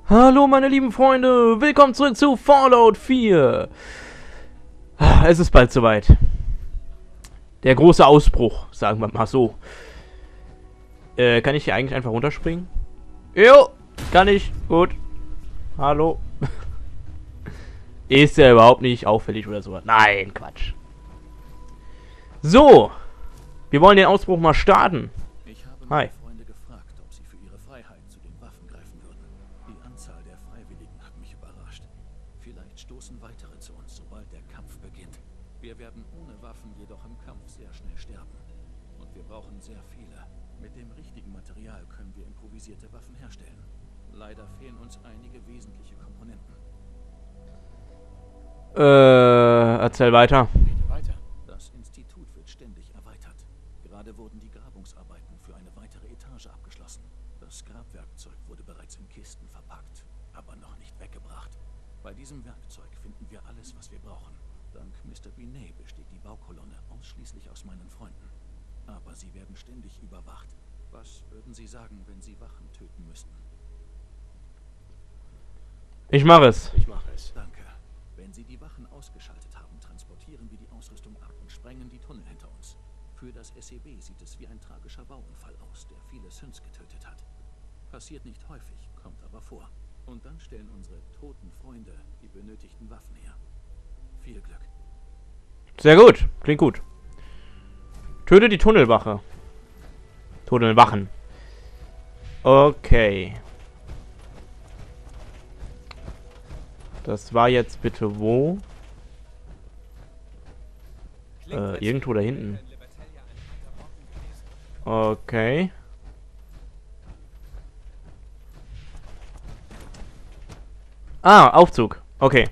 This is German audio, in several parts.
Hallo meine lieben Freunde, willkommen zurück zu Fallout 4. Es ist bald soweit. Der große Ausbruch, sagen wir mal so. Kann ich hier eigentlich einfach runterspringen? Jo, kann ich. Gut. Hallo. Ist ja überhaupt nicht auffällig oder so. Nein, Quatsch. So. Wir wollen den Ausbruch mal starten. Ich habe Hi. meine Freunde gefragt, ob sie für ihre Freiheit zu den Waffen greifen würden. Die Anzahl der Freiwilligen hat mich überrascht. Vielleicht stoßen weitere zu uns, sobald der Kampf beginnt. Wir werden ohne Waffen jedoch im Kampf sehr schnell sterben. Und wir brauchen sehr viele. Mit dem richtigen Material können wir improvisierte Waffen herstellen. Leider fehlen uns einige wesentliche Komponenten. Erzähl weiter. Rede weiter. Das Institut wird ständig erweitert. Gerade wurden die Grabungsarbeiten für eine weitere Etage abgeschlossen. Das Grabwerkzeug wurde bereits in Kisten verpackt, aber noch nicht weggebracht. Bei diesem Werkzeug finden wir alles, was wir brauchen. Dank Mr. Binet besteht die Baukolonne ausschließlich aus meinen Freunden. Aber sie werden ständig überwacht. Was würden Sie sagen, wenn Sie Wachen töten müssten? Ich mache es. Ich mache es. Danke. Wenn Sie die Wachen ausgeschaltet haben, transportieren wir die Ausrüstung ab und sprengen die Tunnel hinter uns. Für das SEB sieht es wie ein tragischer Bauunfall aus, der viele Synths getötet hat. Passiert nicht häufig, kommt aber vor. Und dann stellen unsere toten Freunde die benötigten Waffen her. Viel Glück. Sehr gut. Klingt gut. Töte die Tunnelwache. Tunnelwachen. Okay. Das war jetzt bitte wo? Irgendwo da hinten. Okay. Ah, Aufzug. Okay.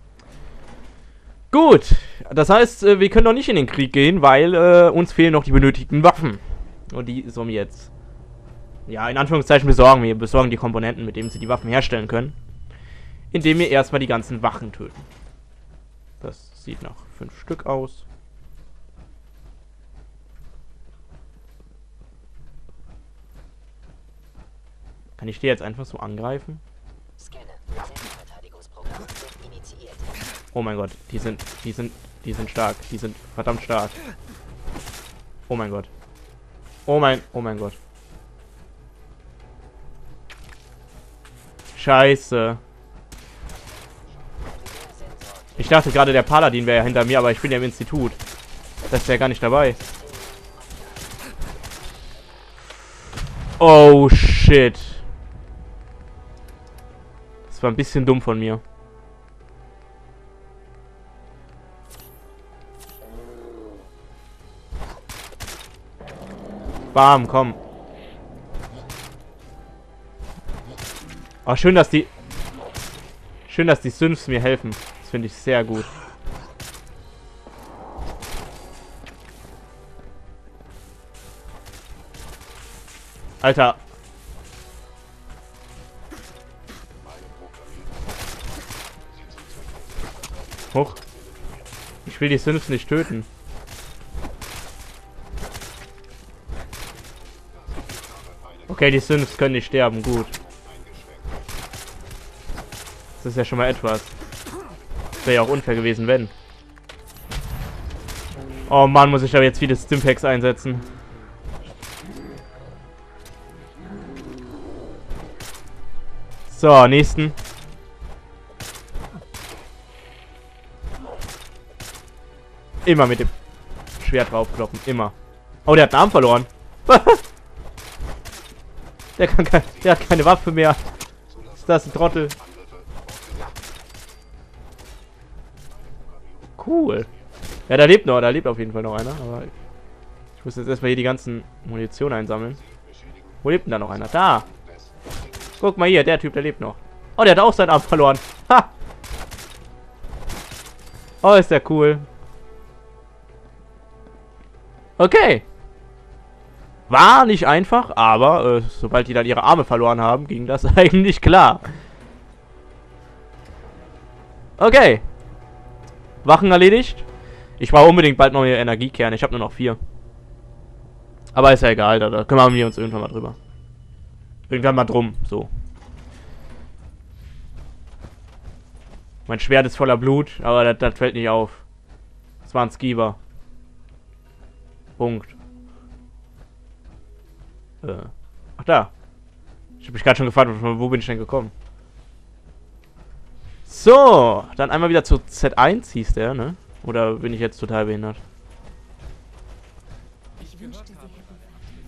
Gut. Das heißt, wir können noch nicht in den Krieg gehen, weil uns fehlen noch die benötigten Waffen. Und die sollen wir jetzt, ja, in Anführungszeichen besorgen. Wir besorgen die Komponenten, mit denen sie die Waffen herstellen können. Indem wir erstmal die ganzen Wachen töten. Das sieht nach 5 Stück aus. Kann ich die jetzt einfach so angreifen? Oh mein Gott, die sind stark. Die sind verdammt stark. Oh mein Gott. Oh mein Gott. Scheiße. Ich dachte gerade, der Paladin wäre ja hinter mir, aber ich bin ja im Institut. Das ist ja gar nicht dabei. Oh, shit. Das war ein bisschen dumm von mir. Bam, komm. Oh, schön, dass die Synths mir helfen. Das finde ich sehr gut. Alter. Hoch. Ich will die Synths nicht töten. Okay, die Synths können nicht sterben. Gut. Das ist ja schon mal etwas. Wäre ja auch unfair gewesen, wenn. Oh Mann, muss ich aber jetzt viele Stimpaks einsetzen. So, nächsten. Immer mit dem Schwert draufkloppen, immer. Oh, der hat einen Arm verloren. Der hat keine Waffe mehr. Ist das ein Trottel? Cool. Ja, da lebt auf jeden Fall noch einer, aber ich muss jetzt erstmal hier die ganzen Munition einsammeln. Wo lebt denn da noch einer? Da! Guck mal hier, der Typ, der lebt noch. Oh, der hat auch seinen Arm verloren. Ha! Oh, ist der cool. Okay. War nicht einfach, aber sobald die dann ihre Arme verloren haben, ging das eigentlich klar. Okay. Wachen erledigt. Ich brauche unbedingt bald neue Energiekerne. Ich habe nur noch 4. Aber ist ja egal, da kümmern wir uns irgendwann mal drüber. Irgendwann mal drum, so. Mein Schwert ist voller Blut, aber das fällt nicht auf. Das war ein Skiver. Punkt. Ach da. Ich habe mich gerade schon gefragt, wo bin ich denn gekommen? So, dann einmal wieder zu Z1 hieß der, ne? Oder bin ich jetzt total behindert? Ich wünschte, Sie hätten.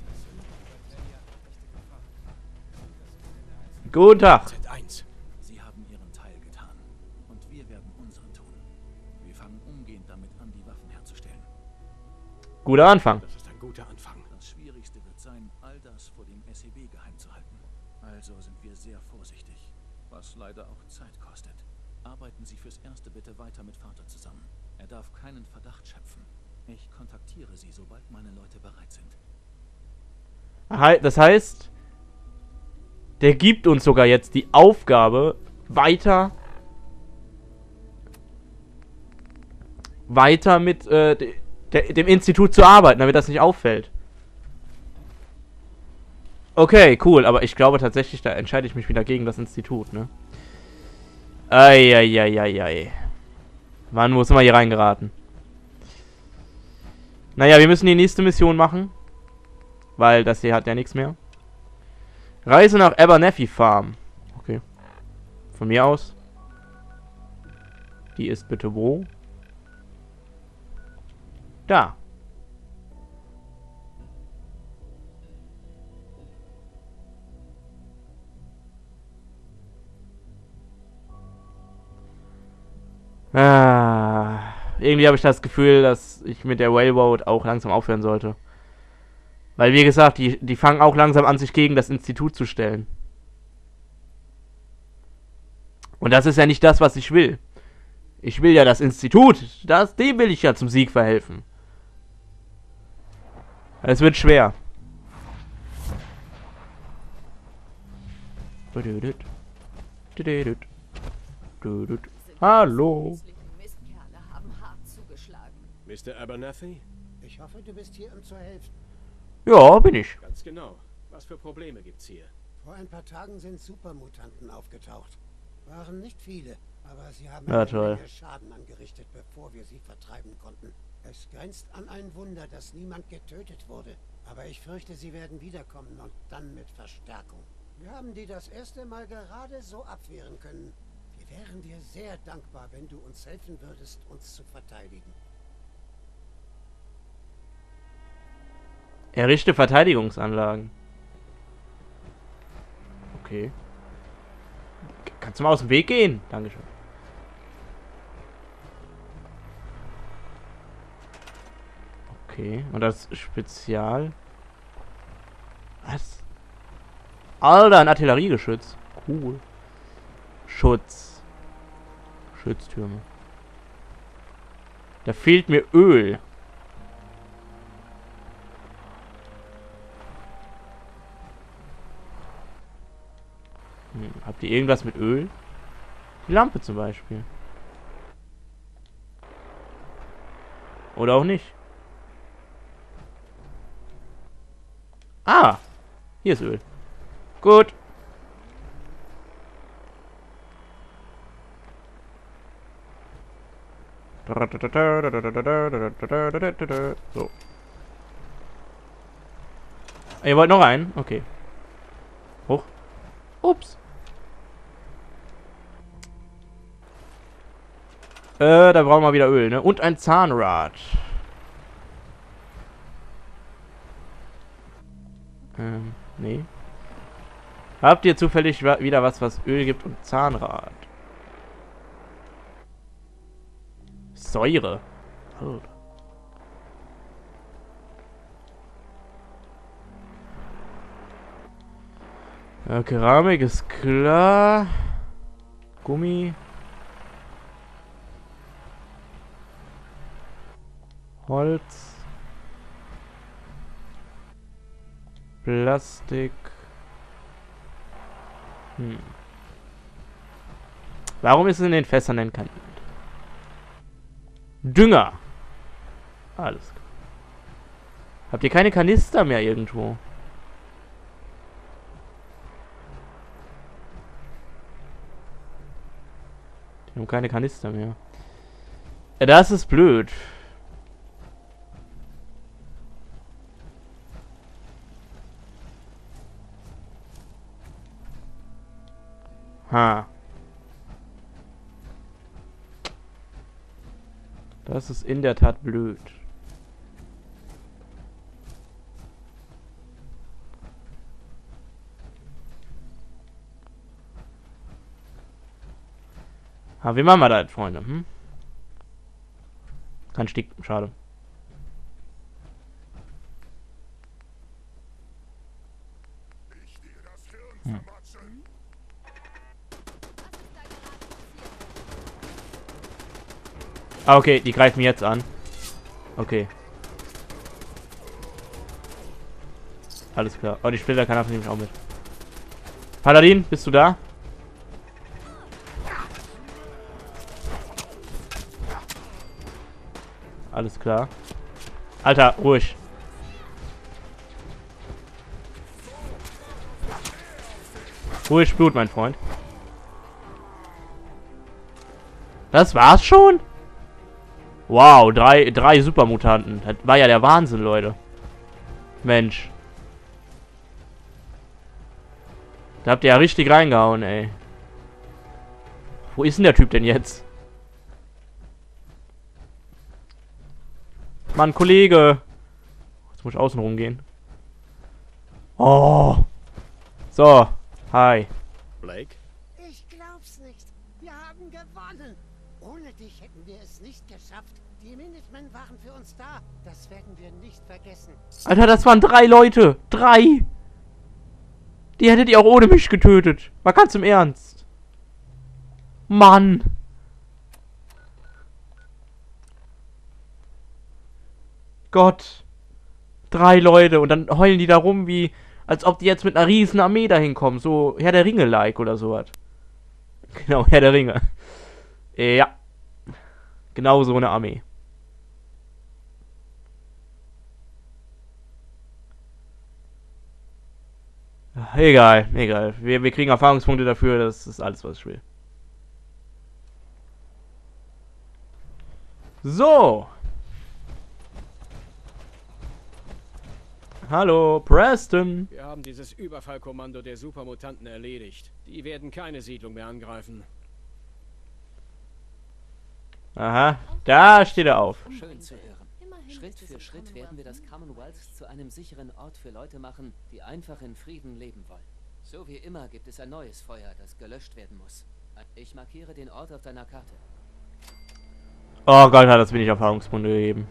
Guten Tag. Z1. Sie haben Ihren Teil getan. Und wir werden unseren tun. Wir fangen umgehend damit an, die Waffen herzustellen. Guter Anfang. Das ist ein guter Anfang. Das Schwierigste wird sein, all das vor dem SEB geheim zu halten. Also sind wir sehr vorsichtig. Was leider auch Zeit kostet. Arbeiten Sie fürs Erste bitte weiter mit Vater zusammen. Er darf keinen Verdacht schöpfen. Ich kontaktiere Sie, sobald meine Leute bereit sind. Das heißt, der gibt uns sogar jetzt die Aufgabe, weiter mit dem Institut zu arbeiten, damit das nicht auffällt. Okay, cool, aber ich glaube tatsächlich, da entscheide ich mich wieder gegen das Institut, ne? Eieieiei. Mann, wo sind wir hier reingeraten? Naja, wir müssen die nächste Mission machen. Weil das hier hat ja nichts mehr. Reise nach Abernathy Farm. Okay. Von mir aus. Die ist bitte wo? Da. Irgendwie habe ich das Gefühl, dass ich mit der Railroad auch langsam aufhören sollte. Weil, wie gesagt, die fangen auch langsam an, sich gegen das Institut zu stellen. Und das ist ja nicht das, was ich will. Ich will ja das Institut. Dem will ich ja zum Sieg verhelfen. Es wird schwer. Hallo. Mistkerle haben hart zugeschlagen. Mr. Abernathy? Ich hoffe, du bist hier, um zu helfen. Ja, bin ich. Ganz genau. Was für Probleme gibt's hier? Vor ein paar Tagen sind Supermutanten aufgetaucht. Waren nicht viele, aber sie haben Ja, eine toll. Menge Schaden angerichtet, bevor wir sie vertreiben konnten. Es grenzt an ein Wunder, dass niemand getötet wurde. Aber ich fürchte, sie werden wiederkommen und dann mit Verstärkung. Wir haben die das erste Mal gerade so abwehren können. Wir wären dir sehr dankbar, wenn du uns helfen würdest, uns zu verteidigen. Errichte Verteidigungsanlagen. Okay. Kannst du mal aus dem Weg gehen? Dankeschön. Okay. Und das Spezial. Was? Alter, ein Artilleriegeschütz. Cool. Schutz. Schütztürme. Da fehlt mir Öl. Habt ihr irgendwas mit Öl? Die Lampe zum Beispiel. Oder auch nicht. Ah! Hier ist Öl. Gut. So. Ihr wollt noch einen? Okay. Hoch. Ups. Da brauchen wir wieder Öl, ne? Und ein Zahnrad. Nee. Habt ihr zufällig wieder was Öl gibt und Zahnrad? Säure. Oh. Ja, Keramik ist klar. Gummi. Holz. Plastik. Warum ist es in den Fässern denn kein Dünger? Alles klar. Habt ihr keine Kanister mehr irgendwo? Wir haben keine Kanister mehr. Ja, das ist blöd. Ha. Das ist in der Tat blöd. Ha, wie machen wir das, Freunde? Hm? Kein Stick, schade. Hm. Ah, okay, die greifen jetzt an. Okay. Alles klar. Oh, die Splitterkanone nehme ich auch mit. Paladin, bist du da? Alles klar. Alter, ruhig. Ruhig Blut, mein Freund. Das war's schon? Wow, drei Supermutanten. Das war ja der Wahnsinn, Leute. Mensch. Da habt ihr ja richtig reingehauen, ey. Wo ist denn der Typ denn jetzt? Mann, Kollege. Jetzt muss ich außen rumgehen. Oh. So. Hi. Blake? Ich glaub's nicht. Wir haben gewonnen. Ohne dich hätten wir es nicht geschafft. Die Minutemen waren für uns da. Das werden wir nicht vergessen. Alter, das waren 3 Leute. 3. Die hättet ihr auch ohne mich getötet. Mal ganz im Ernst. Mann. Gott. 3 Leute. Und dann heulen die da rum wie... Als ob die jetzt mit einer riesen Armee dahin kommen. So Herr der Ringe-like oder sowas. Genau, Herr der Ringe. Ja. Genau so eine Armee. Egal, egal. Wir kriegen Erfahrungspunkte dafür. Das ist alles, was ich will. So. Hallo, Preston. Wir haben dieses Überfallkommando der Supermutanten erledigt. Die werden keine Siedlung mehr angreifen. Aha, da steht er auf. Schön zu hören. Schritt für Schritt werden wir das Commonwealth zu einem sicheren Ort für Leute machen, die einfach in Frieden leben wollen. So wie immer gibt es ein neues Feuer, das gelöscht werden muss. Ich markiere den Ort auf deiner Karte. Oh Gott, hat das wenig Erfahrungspunkte gegeben.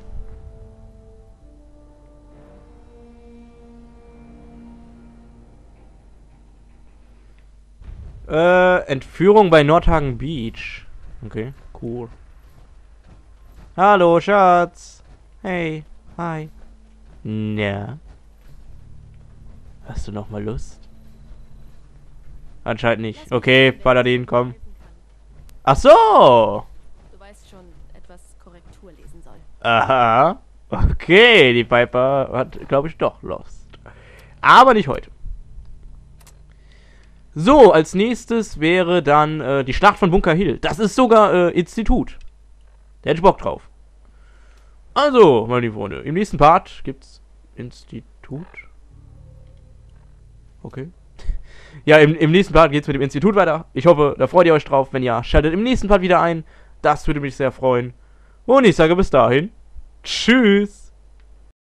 Entführung bei Nordhagen Beach. Okay, cool. Hallo, Schatz. Hey, hi. Ja. Hast du noch mal Lust? Anscheinend nicht. Okay, Paladin, komm. Ach so. Du weißt schon, etwas Korrektur lesen soll. Aha. Okay, die Piper hat, glaube ich, doch Lust. Aber nicht heute. So, als nächstes wäre dann die Schlacht von Bunker Hill. Das ist sogar Institut. Da hätte ich Bock drauf. Also, meine lieben Freunde, im nächsten Part gibt's Institut. Okay. Ja, im nächsten Part geht's mit dem Institut weiter. Ich hoffe, da freut ihr euch drauf. Wenn ja, schaltet im nächsten Part wieder ein. Das würde mich sehr freuen. Und ich sage bis dahin. Tschüss.